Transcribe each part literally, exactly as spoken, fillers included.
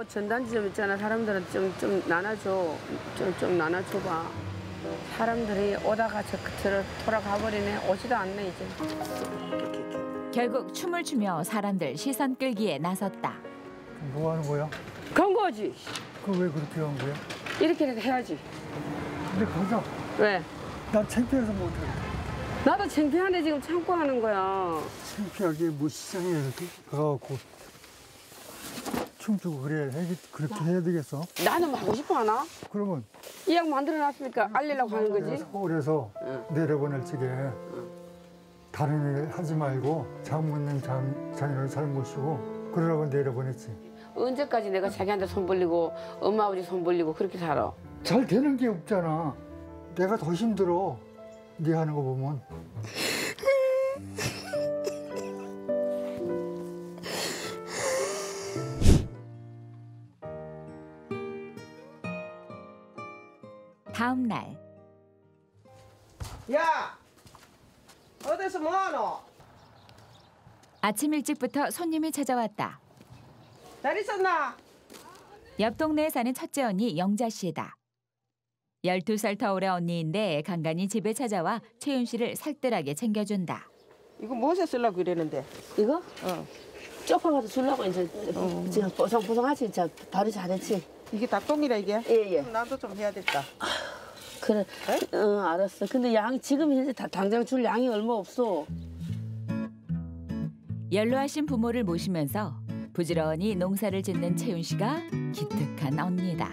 요 전단지 좀 있잖아. 사람들은 좀, 좀 나눠줘. 좀, 좀 나눠줘봐. 사람들이 오다가 저 끝으로 돌아가 버리네. 오지도 않네, 이제. 결국 춤을 추며 사람들 시선 끌기에 나섰다. 뭐 하는 거야? 건 거지. 그거 왜 그렇게 한 거야? 이렇게라도 해야지. 근데 가자. 왜? 난 창피해서 못해. 나도 창피한데 지금 참고 하는 거야. 창피하게 뭐 시장에 이렇게 가갖고 춤추고 그래. 해, 그렇게 해야 되겠어? 나는 하고 싶어 하나? 그러면 이 약 만들어놨으니까 알리려고 하는 거지. 서울에서 응. 내려보낼 적에 다른 일 하지 말고 장모님 장, 자녀를 잘 모시고 그러라고 내려보냈지. 언제까지 내가 자기한테 손 벌리고 엄마 아버지 손 벌리고 그렇게 살아? 잘 되는 게 없잖아. 내가 더 힘들어. 네 하는 거 보면. 다음 날. 야! 어디서 뭐하노? 아침 일찍부터 손님이 찾아왔다. 잘 있었나? 옆 동네에 사는 첫째 언니 영자 씨다. 열두 살 터울의 언니인데 간간히 집에 찾아와 채윤 씨를 살뜰하게 챙겨준다. 이거 무엇에 쓰려고 이랬는데? 이거? 어. 쪽파가서 주려고 이제 어. 지금 보송보송하지. 진짜 바로 잘했지. 이게 닭똥이라 이게? 예예. 그럼 나도 좀 해야겠다. 그래. 에? 어 알았어. 근데 양 지금 현재 다, 당장 줄 양이 얼마 없어. 연로하신 부모를 모시면서 부지런히 농사를 짓는 채윤 씨가 기특한 언니다.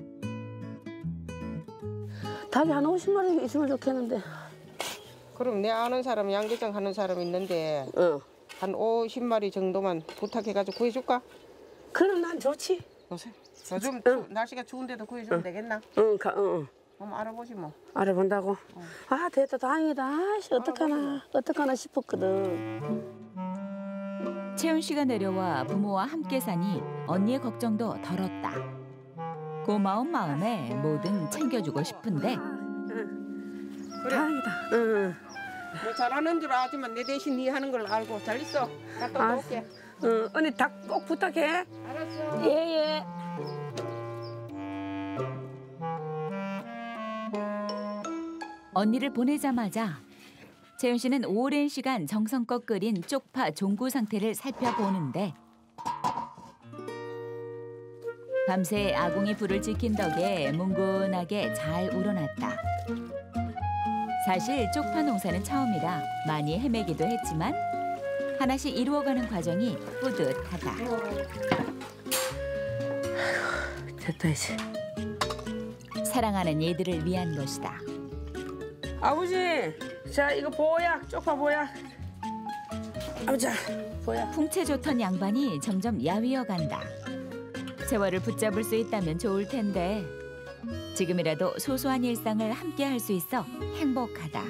닭이 한 오십 마리 있으면 좋겠는데. 그럼 내 아는 사람 양계장 하는 사람 있는데 어. 한 오십 마리 정도만 부탁해가지고 구해줄까? 그럼 난 좋지. 요새 요즘 응. 추, 날씨가 추운데도 구해주면 응. 되겠나? 응, 가, 응, 응. 한번 알아보지 뭐. 알아본다고. 어. 아 됐다 다행이다. 아씨 어떡하나 어떡하나 싶었거든. 채윤 씨가 내려와 부모와 함께 사니 언니의 걱정도 덜었다. 고마운 마음에 뭐든 챙겨주고 싶은데 응. 다행이다. 응. 뭐 잘하는 줄 알지만 내 대신 네 하는 걸 알고 잘 있어. 갔다 아, 올게. 응. 언니 닭 꼭 부탁해. 알았어. 예예. 언니를 보내자마자 채윤 씨는 오랜 시간 정성껏 끓인 쪽파 종구 상태를 살펴보는데 밤새 아궁이 불을 지킨 덕에 뭉근하게 잘 우러났다. 사실 쪽파 농사는 처음이라 많이 헤매기도 했지만 하나씩 이루어가는 과정이 뿌듯하다. 됐다 이제. 사랑하는 얘들을 위한 것이다. 아버지, 자 이거 보약, 쪽파 보약. 아버지, 보약. 풍채 좋던 양반이 점점 야위어 간다. 세월을 붙잡을 수 있다면 좋을 텐데 지금이라도 소소한 일상을 함께 할 수 있어 행복하다.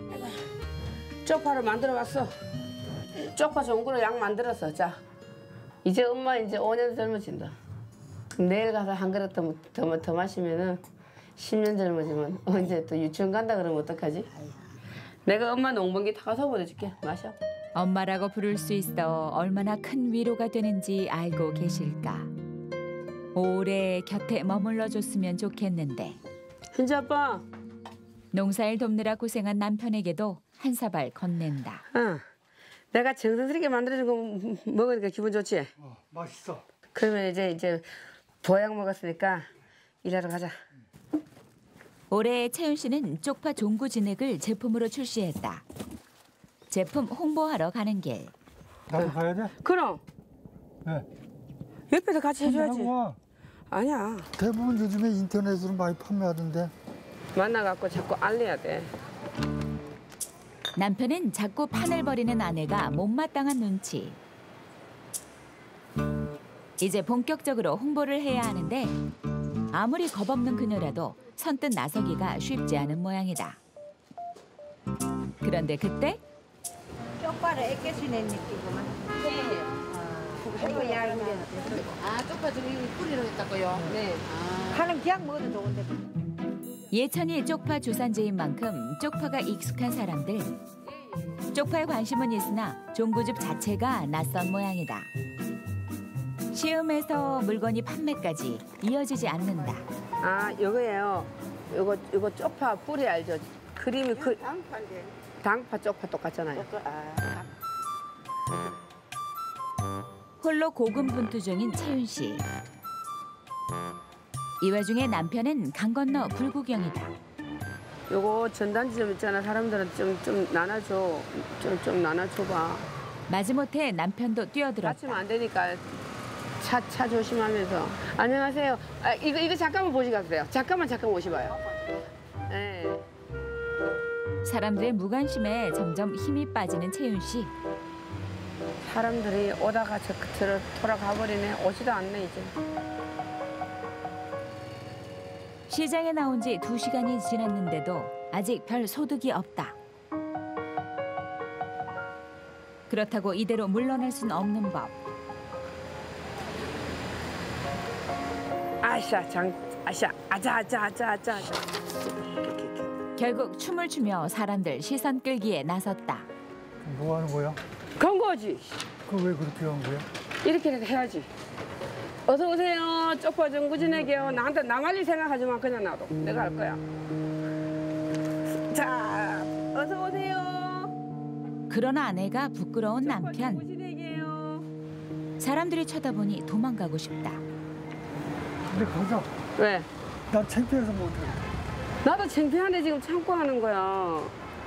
쪽파를 만들어 왔어. 쪽파 전구로 약 만들었어. 자, 이제 엄마 이제 오 년 젊어진다. 내일 가서 한 그릇 더, 더, 더 마시면은 십 년 젊어지면 언제 또 유치원 간다 그러면 어떡하지? 내가 엄마 농번기 타가서 보내줄게. 마셔. 엄마라고 부를 수 있어 얼마나 큰 위로가 되는지 알고 계실까. 오래 곁에 머물러줬으면 좋겠는데 현지 아빠. 농사일 돕느라 고생한 남편에게도 한 사발 건넨다. 응. 내가 정성스럽게 만들어준 거 먹으니까 기분 좋지? 어, 맛있어. 그러면 이제 이제 보약 먹었으니까 일하러 가자. 올해 채윤 씨는 쪽파 종구 진액을 제품으로 출시했다. 제품 홍보하러 가는 길. 나도 가야 돼? 그럼 네. 옆에서 같이 해줘야지. 와. 아니야. 대부분 요즘에 인터넷으로 많이 판매하던데. 만나갖고 자꾸 알려야 돼. 남편은 자꾸 판을 벌이는 아내가 못마땅한 눈치. 이제 본격적으로 홍보를 해야 하는데 아무리 겁없는 그녀라도 선뜻 나서기가 쉽지 않은 모양이다. 그런데 그때 쪽파를 애껴 주는 느낌이구만. 이거 얇은 데. 아, 쪽파 저기 뿌리로 했다고요? 네. 파는 그냥 먹어도 좋은데. 예천이 쪽파 주산지인 만큼 쪽파가 익숙한 사람들. 쪽파에 관심은 있으나 종구즙 자체가 낯선 모양이다. 시음에서 물건이 판매까지 이어지지 않는다. 아, 요거예요. 요거 요거 쪽파 뿌리 알죠? 크림이 그 양파인데. 당파 쪽파 똑같잖아요. 아, 홀로 고군분투 중인 채윤 씨. 이 와중에 남편은 강 건너 불구경이다. 요거 전단지 좀 있잖아. 사람들은 좀 좀 나눠줘. 좀 좀 나눠줘봐. 마지못해 남편도 뛰어들었다. 다치면 안 되니까 차 차 조심하면서. 안녕하세요. 아, 이거 이거 잠깐만 보시겠어요? 잠깐만 잠깐 오시봐요. 네. 사람들의 무관심에 점점 힘이 빠지는 채윤 씨. 사람들이 오다가 저 끝으로 돌아가 버리네. 오지도 않네 이제. 시장에 나온 지 두 시간이 지났는데도 아직 별 소득이 없다. 그렇다고 이대로 물러날 순 없는 법. 아샤 장 아샤 아자 아자 아자 아자 아자. 결국 춤을 추며 사람들 시선 끌기에 나섰다. 뭐 하는 거야? 건 거지. 그거 왜 그렇게 한 거야? 이렇게라도 해야지. 어서 오세요. 쪽파 정구진에게요. 나한테 나말리 생각하지 마. 그냥 놔둬. 내가 할 거야. 자, 어서 오세요. 그러나 아내가 부끄러운 쪽파 남편. 정구진에게요. 사람들이 쳐다보니 도망가고 싶다. 근데 가자. 왜? 난 창피해서 못해. 나도 창피한데 지금 참고 하는 거야.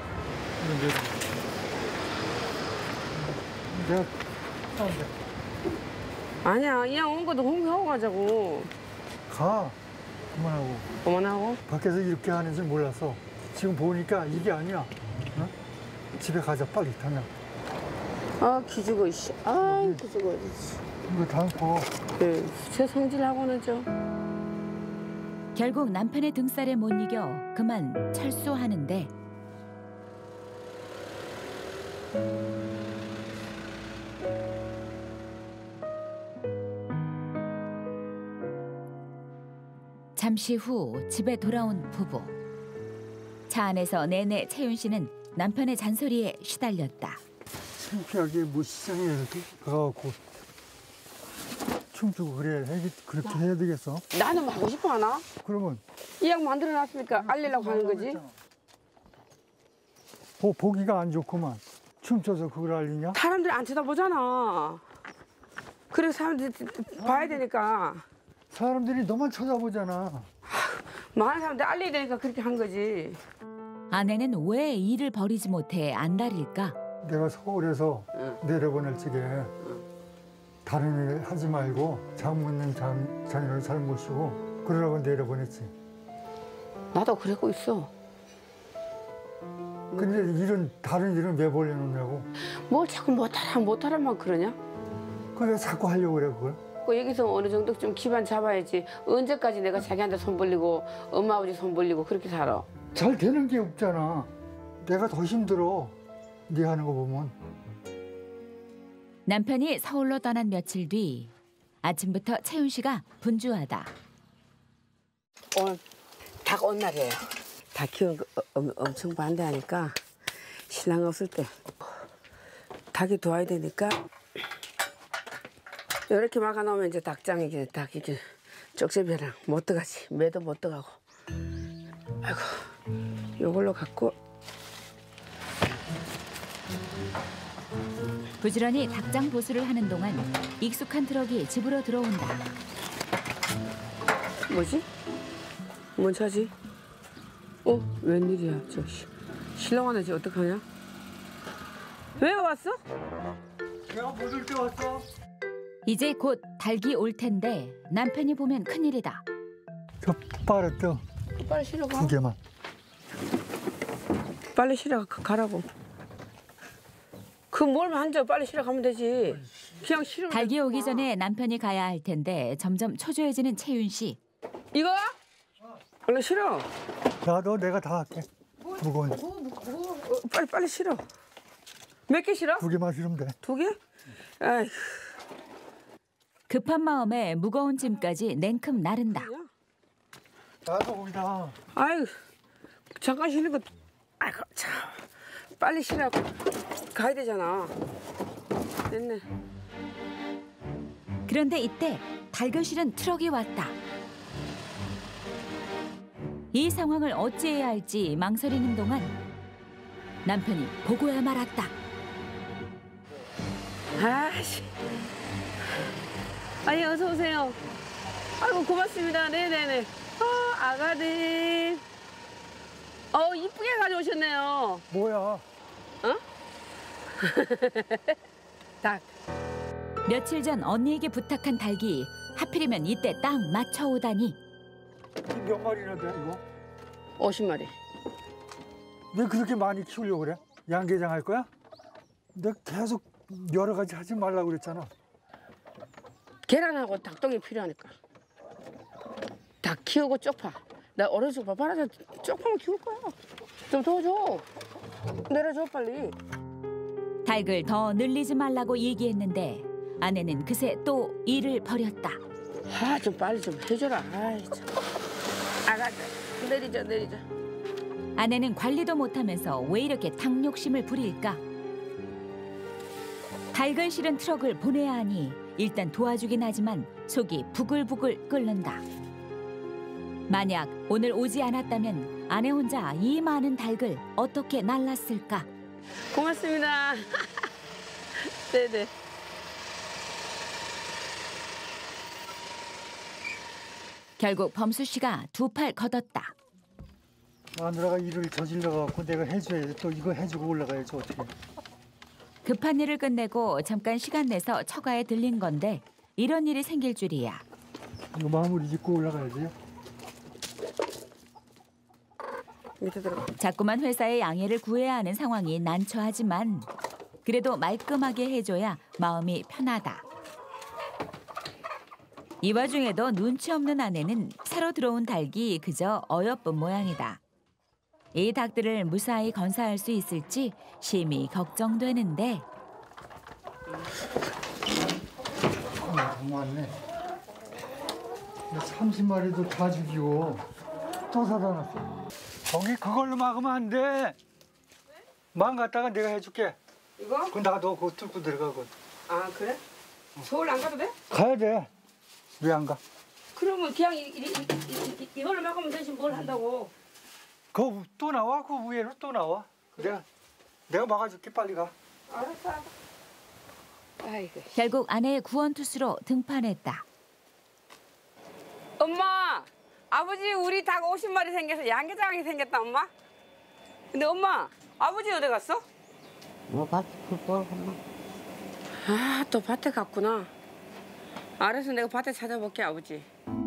내가 싸운데. 아니야. 그냥 온 것도 홍보하고 가자고. 가. 그만하고. 그만하고. 밖에서 이렇게 하는지 몰라서 지금 보니까 이게 아니야. 어? 집에 가자 빨리 당장. 아 기죽어 씨. 아 기죽어. 이거 담고. 네, 제 성질하고는 좀. 결국 남편의 등살에 못 이겨 그만 철수하는데 잠시 후 집에 돌아온 부부. 차 안에서 내내 채윤 씨는 남편의 잔소리에 시달렸다. 창피하게 뭐 시장에 이렇게 가갖고 춤추고 그래. 그렇게 해야 되겠어? 나는 하고 싶어 하나? 그러면 이 약 만들어 놨으니까 알리려고 하는 거지. 보, 보기가 안 좋구만. 춤춰서 그걸 알리냐? 사람들이 안 쳐다보잖아. 그래서 사람들이 봐야 되니까. 사람들이 너만 쳐다보잖아. 많은 사람들 알려야 되니까 그렇게 한 거지. 아내는 왜 일을 버리지 못해 안달일까? 내가 서울에서 응. 내려보낼 적에 다른 일 하지 말고 장모님 장, 자녀를 잘 모시고 그러라고 내려보냈지. 나도 그러고 있어. 근데 일은 다른 일은 왜 벌려놓냐고. 뭘 자꾸 못하라 못하라만 그러냐? 그래 자꾸 하려고 그래 그걸. 그 여기서 어느 정도 좀 기반 잡아야지. 언제까지 내가 자기한테 손 벌리고 엄마 아버지 손 벌리고 그렇게 살아. 잘 되는 게 없잖아. 내가 더 힘들어. 네 하는 거 보면. 남편이 서울로 떠난 며칠 뒤 아침부터 채윤 씨가 분주하다. 오늘 닭 온 날이에요. 닭 키우는 거 엄, 엄청 반대하니까 신랑 없을 때 닭이 도와야 되니까 이렇게 막아놓으면 이제 닭장이 이제 닭 이게 쪽제비랑 못 들어가지. 매도 못 들어가고. 아이고 요걸로 갖고 부지런히 닭장 보수를 하는 동안 익숙한 트럭이 집으로 들어온다. 뭐지? 뭔 차지? 어? 웬일이야? 저 씨. 신랑 하나지 어떡하냐? 왜 왔어? 내가 묻을 때 왔어. 이제 곧 닭이 올 텐데 남편이 보면 큰일이다. 저 빠르떠 빨리 실어 가. 두 개만. 빨리 실어 가, 가라고. 그 뭘 만져? 빨리 실어 가면 되지. 그냥 실어. 닭이 오기 전에 남편이 가야 할 텐데 점점 초조해지는 채윤 씨. 이거? 얼른 실어. 나도 내가 다 할게. 무거운 어, 빨리 빨리 실어. 몇 개 실어? 두 개만 실으면 돼. 두 개? 아이. 급한 마음에 무거운 짐까지 냉큼 나른다. 나도 거기다. 아유, 잠깐 쉬는 거. 아이고 참. 빨리 실어. 가야 되잖아. 됐네. 그런데 이때 닭을 실은 트럭이 왔다. 이 상황을 어찌해야 할지 망설이는 동안 남편이 보고야 말았다. 아씨. 아니 어서 오세요. 아이고 고맙습니다. 네네네. 아 아가들. 어 이쁘게 가져오셨네요. 뭐야? 어? 닭. 며칠 전 언니에게 부탁한 닭이 하필이면 이때 딱 맞춰오다니. 몇 마리나 돼 이거? 오십 마리. 왜 그렇게 많이 키우려고 그래? 양계장 할 거야? 내가 계속 여러 가지 하지 말라고 그랬잖아. 계란하고 닭똥이 필요하니까. 닭 키우고 쪽파. 나 어려서 밥 팔아서 쪽파만 키울 거야. 좀 도와줘. 내려줘 빨리. 닭을 더 늘리지 말라고 얘기했는데 아내는 그새 또 일을 벌였다. 아 좀 빨리 좀 해줘라. 아이 참. 아가들 내리자 내리자. 아내는 관리도 못하면서 왜 이렇게 닭 욕심을 부릴까? 닭을 실은 트럭을 보내야 하니 일단 도와주긴 하지만 속이 부글부글 끓는다. 만약 오늘 오지 않았다면 아내 혼자 이 많은 닭을 어떻게 날랐을까? 고맙습니다. 네네. 결국 범수 씨가 두 팔 걷었다. 마누라가 일을 저질러 갖고 내가 해줘야지. 또 이거 해주고 올라가야지 어떻게. 급한 일을 끝내고 잠깐 시간 내서 처가에 들린 건데 이런 일이 생길 줄이야. 이거 마무리 짓고 올라가야지. 밑에 들어가. 자꾸만 회사에 양해를 구해야 하는 상황이 난처하지만 그래도 말끔하게 해줘야 마음이 편하다. 이 와중에도 눈치 없는 아내는 새로 들어온 닭이 그저 어여쁜 모양이다. 이 닭들을 무사히 건사할 수 있을지 심히 걱정되는데 너무 많네. 삼십 마리도 다 죽이고 또 사다 놨어. 거기 그걸로 막으면 안 돼. 망 갖다가 내가 해줄게. 이거? 그건 나도 그거 뚫고 들어가고. 아 그래? 서울 안 가도 돼? 가야 돼. 왜 안 가? 그러면 그냥 이, 이, 이, 이, 이걸로 막으면 대신 뭘 한다고? 그 또 나와. 그 위에로 또 나와. 내가 내가 막아줄게. 빨리 가. 알았어. 아이고. 결국 아내의 구원투수로 등판했다. 엄마, 아버지 우리 닭 오십 마리 생겨서 양계장이 생겼다 엄마. 근데 엄마, 아버지 어디 갔어? 뭐 밥, 그거 엄마. 아, 또 밭에 갔구나. 알아서 내가 밭에 찾아볼게 아버지.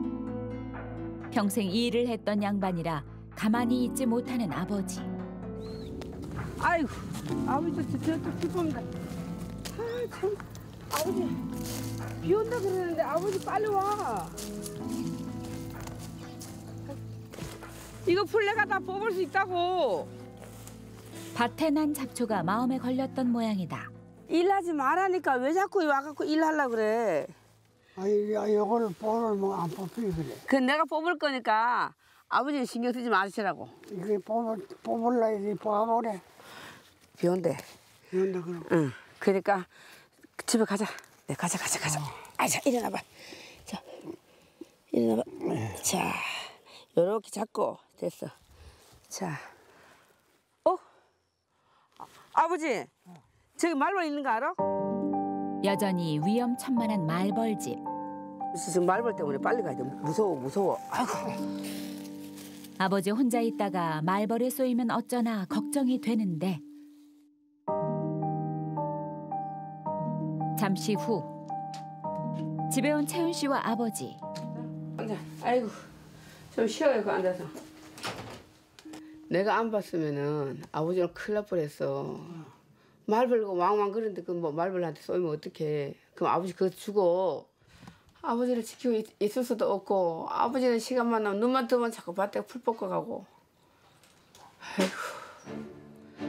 평생 이 일을 했던 양반이라 가만히 있지 못하는 아버지. 아이고, 아버지 저또 기쁩니다. 아, 참, 아버지 비 온다 그러는데 아버지 빨리 와. 이거 풀내가 다 뽑을 수 있다고. 밭에 난 잡초가 마음에 걸렸던 모양이다. 일하지 말라니까 왜 자꾸 와갖고 일하려 그래. 아이, 야, 이거를 뽑으면 안 뽑히 그래. 그 내가 뽑을 거니까 아버지는 신경 쓰지 마시라고. 이게 뽑을, 뽑을라 이리 뽑아보래. 비 온대. 이런다 그럼. 응. 그러니까 집에 가자. 네, 가자, 가자, 가자. 아, 자, 일어나봐. 자, 일어나봐. 자, 요렇게 잡고 됐어. 자, 어? 아, 아버지, 저기 말벌 있는 거 알아? 여전히 위험천만한 말벌집. 지금 말벌 때문에 빨리 가야 돼. 무서워, 무서워. 아이고. 아버지 혼자 있다가 말벌에 쏘이면 어쩌나 걱정이 되는데 잠시 후 집에 온 채윤 씨와 아버지. 앉아. 아이고, 좀 쉬어요, 그 앉아서. 내가 안 봤으면은 아버지는 큰일 날 뻔했어. 말벌고 왕왕 그러는데 그 뭐 말벌한테 쏘이면 어떡해. 그럼 아버지 그거 주고 아버지를 지키고 있, 있을 수도 없고 아버지는 시간만 나면 눈만 뜨면 자꾸 밭에 풀 뽑고 가고. 아이고.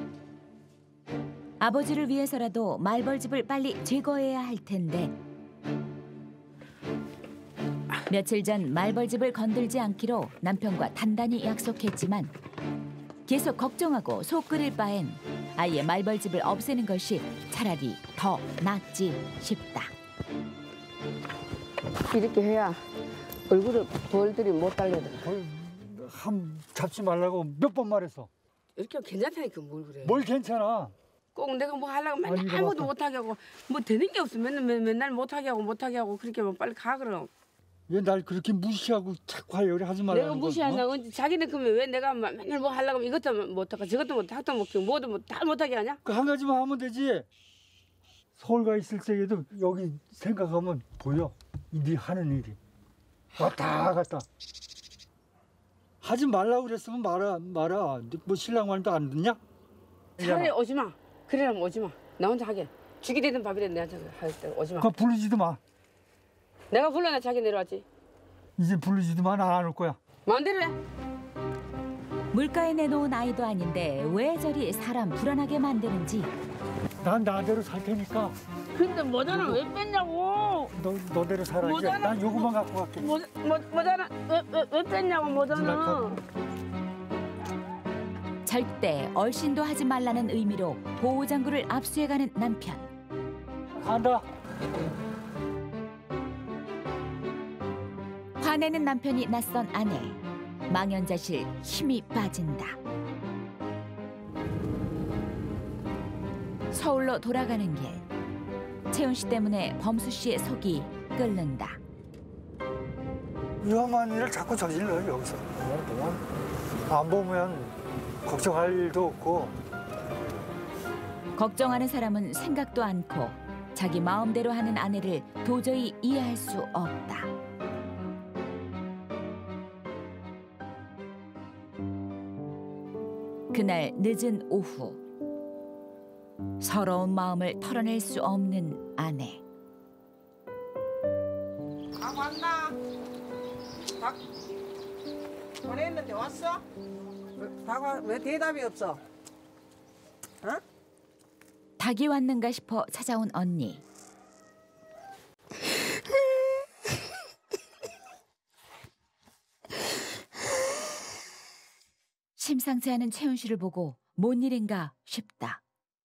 아버지를 위해서라도 말벌집을 빨리 제거해야 할 텐데 며칠 전 말벌집을 건들지 않기로 남편과 단단히 약속했지만 계속 걱정하고 속 끓일 바엔 아예 말벌집을 없애는 것이 차라리 더 낫지 싶다. 이렇게 해야 얼굴을 벌들이 못 달려들어. 벌함 잡지 말라고 몇 번 말했어. 이렇게 괜찮다니까 뭘 그래. 뭘 괜찮아. 꼭 내가 뭐 하려고 맨날 아니, 이거 아무것도 맞다. 못하게 하고 뭐 되는 게 없어. 맨날 맨- 맨날 못하게 하고 못하게 하고 그렇게 하면 빨리 가 그럼. 왜 날 그렇게 무시하고 자꾸 하려고 하지 말라는 내가 거야. 무시하냐. 언제 자기네 그러면 왜 내가 막 맨날 뭐 하려고 하면 이것도 못하고 저것도 못하고 학도 못하고 뭐도 못, 다 못하게 하냐? 그 한 가지만 하면 되지. 서울 가 있을 때에도 여기 생각하면 보여. 네 하는 일이. 왔다 갔다. 하지 말라고 그랬으면 말아 말아. 뭐 신랑 말도 안 듣냐? 차라리 오지 마. 그래라면 오지 마. 나 혼자 하게. 죽이 되든 밥이 되든 내한테 할 때 오지 마. 그거 부르지도 마. 내가 불러나 자기 내려왔지. 이제 부르지도 마. 나 안 올 거야. 마음대로 해. 물가에 내놓은 아이도 아닌데 왜 저리 사람 불안하게 만드는지. 난 나대로 살 테니까 근데 모자는 왜 뺐냐고. 너 너대로 살아. 이제 모자는- 난 요거만 갖고 갈게. 모, 모, 모자는 왜, 왜, 왜 뺐냐고 모자는. 절대 얼씬도 하지 말라는 의미로 보호장구를 압수해가는 남편. 간다. 화내는 남편이 낯선 아내. 망연자실 힘이 빠진다. 서울로 돌아가는 길. 채훈 씨 때문에 범수 씨의 속이 끓는다. 위험한 일을 자꾸 저질러 여기서. 그냥 그냥 안 보면 걱정할 일도 없고. 걱정하는 사람은 생각도 않고 자기 마음대로 하는 아내를 도저히 이해할 수 없다. 그날 늦은 오후. 서러운 마음을 털어낼 수 없는 아내. 다 왔나? 다 보냈는데 왔어? 다왜 대답이 없어? 어? 닭이 왔는가 싶어 찾아온 언니. 심상치 않은 채훈 씨를 보고 뭔 일인가 싶다.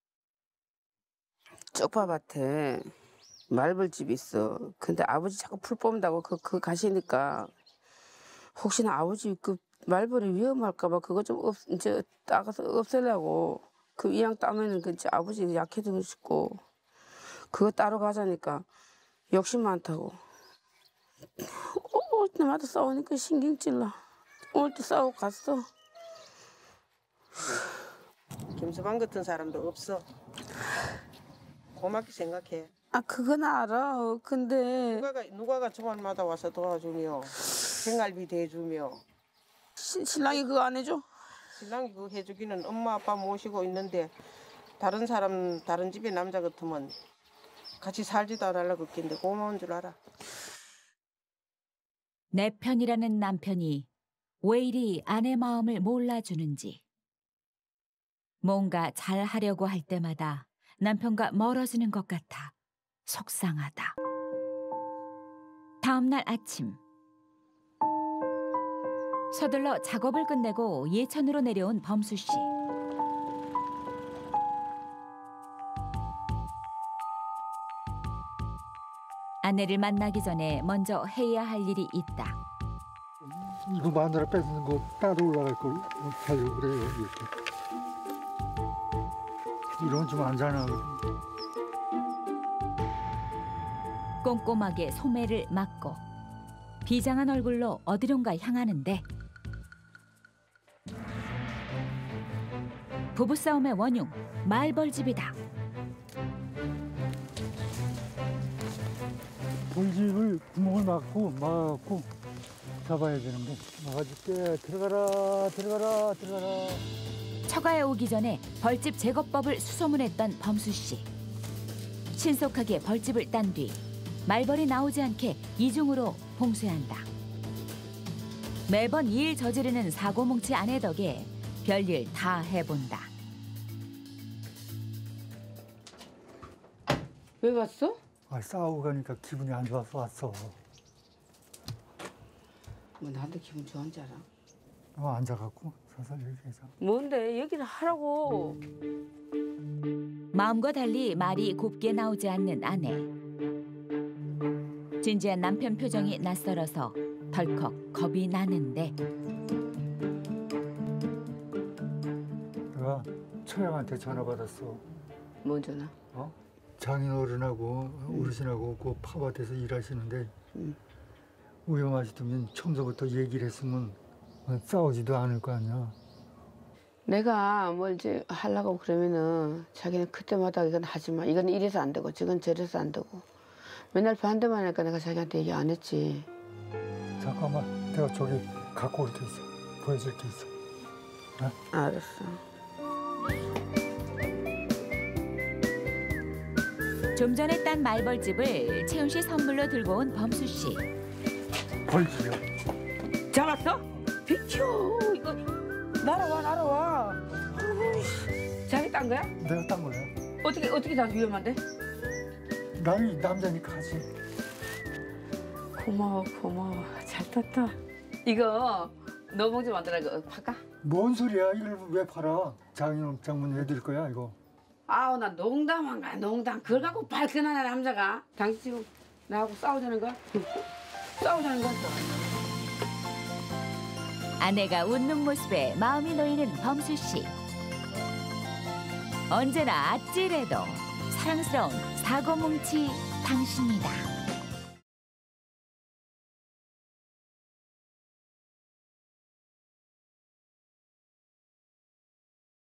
쪽파밭에 말벌집이 있어. 근데 아버지 자꾸 풀 뽑는다고 그, 그 가시니까 혹시나 아버지 그 말벌이 위험할까봐 그거 좀 없, 이제 따가서 없애려고 그 이왕 따면은 그 이제 아버지 약해지고 싶고 그거 따러 가자니까 욕심 많다고. 올 때마다 싸우니까 신경 찔러. 오늘 또 싸우고 갔어. 김서방 같은 사람도 없어. 고맙게 생각해. 아 그건 알아. 근데 누가가 누가가 주말마다 와서 도와주며 생활비 대주며 시, 신랑이 그거 안 해줘? 신랑이 그거 해주기는 엄마 아빠 모시고 있는데 다른 사람 다른 집에 남자 같으면 같이 살지도 않으려고 했겠는데 고마운 줄 알아. 내 편이라는 남편이 왜 이리 아내 마음을 몰라주는지. 뭔가 잘하려고 할 때마다 남편과 멀어지는 것 같아 속상하다. 다음 날 아침. 서둘러 작업을 끝내고 예천으로 내려온 범수 씨. 아내를 만나기 전에 먼저 해야 할 일이 있다. 이거 마누라 뺏는 거 따로 올라갈 걸 하려고 그래요. 이렇게. 이런 좀 안 자나거든. 꼼꼼하게 소매를 막고 비장한 얼굴로 어디론가 향하는데 부부싸움의 원흉 말벌집이다. 돌집을 구멍을 막고 막고 잡아야 되는데 막아줄게. 들어가라 들어가라 들어가라. 처가에 오기 전에 벌집 제거법을 수소문했던 범수 씨. 신속하게 벌집을 딴 뒤 말벌이 나오지 않게 이중으로 봉쇄한다. 매번 일 저지르는 사고뭉치 아내 덕에 별일 다 해본다. 왜 왔어? 아, 싸우고 가니까 기분이 안 좋아서 왔어. 뭐 나한테 기분 좋은 줄 알아? 어, 앉아갖고 서서 얘기하자. 뭔데 얘기를 하라고. 마음과 달리 말이 곱게 나오지 않는 아내. 진지한 남편 표정이 낯설어서 덜컥 겁이 나는데 내가 처형한테 전화 받았어. 뭐 전화? 어? 장인어른하고 어르신하고 그 팝밭에서 일하시는데 음. 위험하시다면 처음부터 얘기를 했으면 싸우지도 않을 거 아니야. 내가 뭘 이제 하려고 그러면은 자기는 그때마다 이건 하지 마. 이건 이래서 안 되고 저건 저래서 안 되고. 맨날 반대만 하니까 내가 자기한테 얘기 안 했지. 잠깐만, 내가 저기 갖고 올 게 있어. 보여줄 게 있어. 어? 알았어. 좀 전에 딴 말벌집을 채훈 씨 선물로 들고 온 범수 씨. 벌지요. 잡았어? 비켜. 이거 날아와 날아와. 자기 딴 거야? 내가 딴 거야. 어떻게 어떻게 다 위험한데? 나는 남자니까 하지. 고마워 고마워. 잘 탔다. 이거 너 봉지 만들어 이거 팔까? 뭔 소리야? 이걸 왜 팔아? 장인 장모님 해드릴 거야 이거. 아우 나 농담한 거야 농담. 그걸 갖고 발끈하는 남자가 당신 지금 나하고 싸우자는 거야? 싸우자는 거야 또. 아내가 웃는 모습에 마음이 놓이는 범수 씨. 언제나 아찔해도 사랑스러운 사고뭉치 당신이다.